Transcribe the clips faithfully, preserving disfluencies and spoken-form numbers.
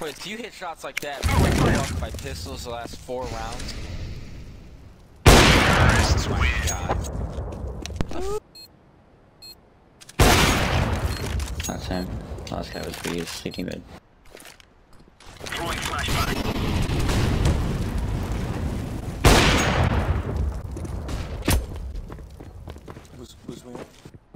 But if you hit shots like that, fucked by pistols the last four rounds. Oh my god. That's him. Last guy was pretty sleeping mid. Throwing flashback. Who's who's winning?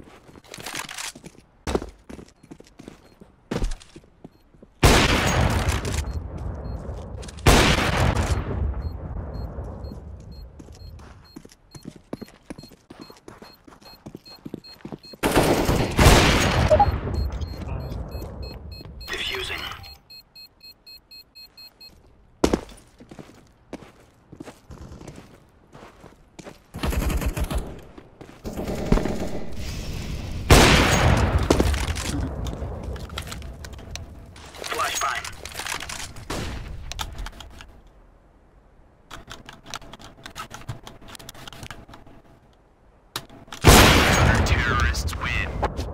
Diffusing. Flashbang. Terrorists win.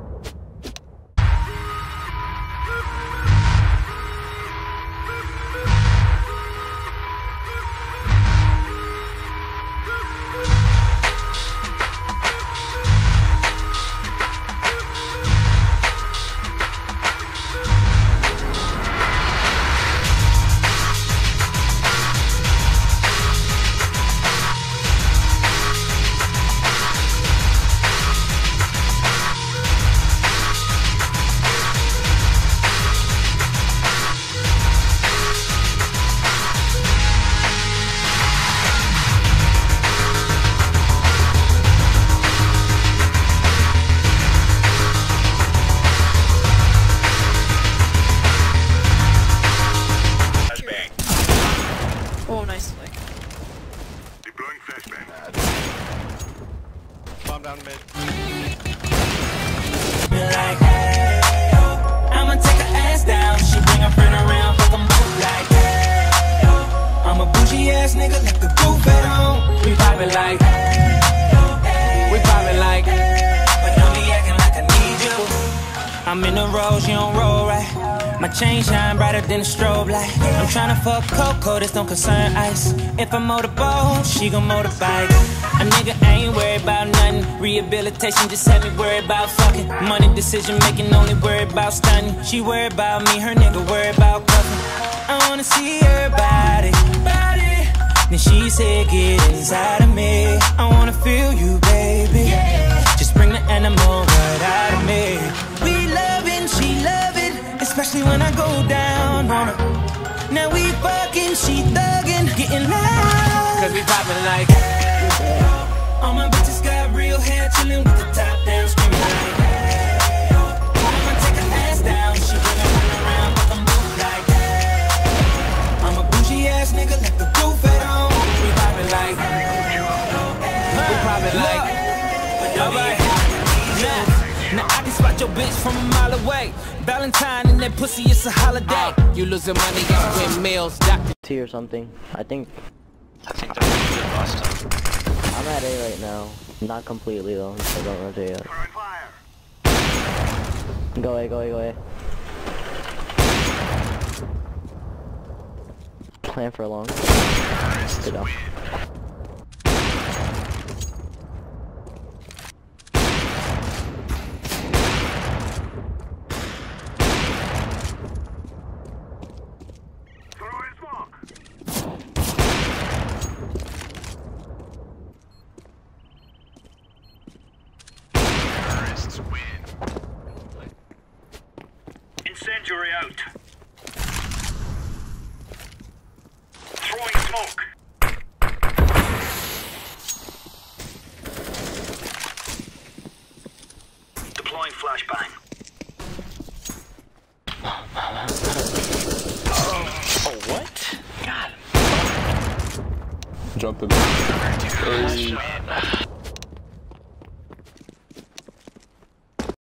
Oh, nice flick. Deploying flashbang. Bomb down mid. Like, hey, oh, I'ma take her ass down. She bring her friend around, fuck them both like, hey, oh, I'm a bougie ass nigga, let the goof it on. We poppin' like, hey, oh, hey, we poppin' like, hey, but don't be acting like I need you. I'm in the road, she don't roll right. My chain shine brighter than a strobe light. I'm tryna fuck Coco, this don't concern ice. If I motorboat, she gon' motorbike. A nigga ain't worried about nothing. Rehabilitation just had me worried about fucking. Money decision making, only worried about stunning. She worried about me, her nigga worried about cuffing. I wanna see her body, body. Then she said get inside of me. I wanna feel you, baby. Just bring the animal right out of me. We loving, she loving, especially when I go down on her. Now we fucking, she thuggin', getting loud. Cause we poppin' like, hey, all my bitches got real hair, chillin' with the top down, screamin' like, hey, I'ma take her ass down, she bring her run around, but I'm moved like, hey, I'm a bougie ass nigga, let the roof it on. We poppin' like, hey, we poppin' like, alright. Now I can spot your bitch from a mile away. Valentine and that pussy, it's a holiday. You losing money on windmills, Doctor T or something. I think I think they're really good last time. I'm at A right now. Not completely though. I don't rotate yet. Fire. Go A, go A, go A. Plan for a long. Good enough. Incendiary out. Throwing smoke. Deploying flashbang. Oh, what? God. Jump in. Terrorists win.